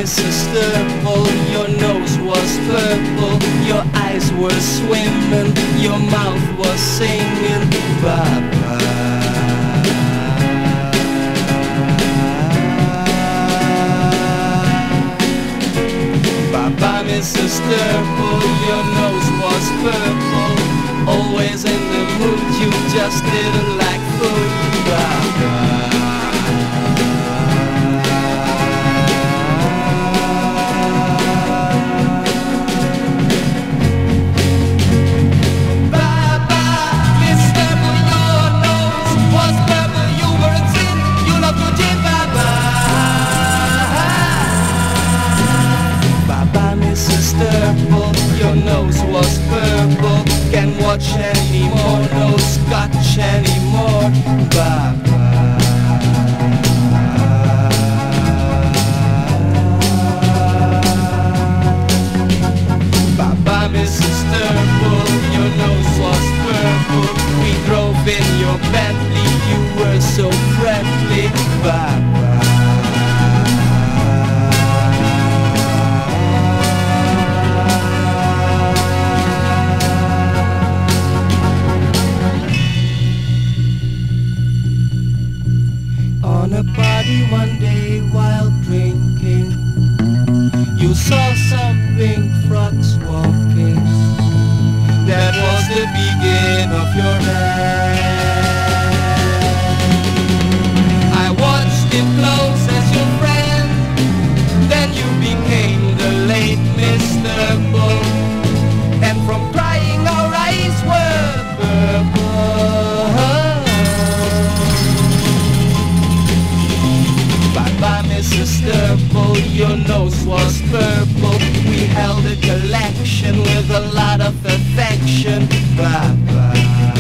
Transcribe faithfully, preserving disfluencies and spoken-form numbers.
Missus Turple, your nose was purple, your eyes were swimming, your mouth was singing. Bye bye. Bye bye, Missus Turple, your nose was purple, always in the mood, you just didn't like food. Bye bye. Missus Turple, your nose was purple, can't watch anymore, no scotch anymore. Bye bye. Bye bye, Missus Turple, your nose was purple, we drove in your Bentley, you were so friendly. Bye bye. On a party one day while drinking, you saw some pink frogs walking. That was the beginning of your end. I watched it close as your friend, then you became the late Miss Turple, and from crying our eyes were purple. Bye Missus Turple, your nose was purple, we held a collection with a lot of affection. Bye bye.